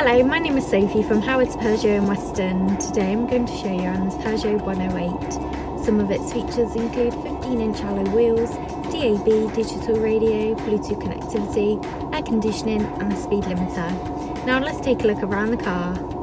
Hello, my name is Sophie from Howard's Peugeot in Weston. Today I'm going to show you around this Peugeot 108. Some of its features include 15-inch alloy wheels, DAB, digital radio, Bluetooth connectivity, air conditioning and a speed limiter. Now let's take a look around the car.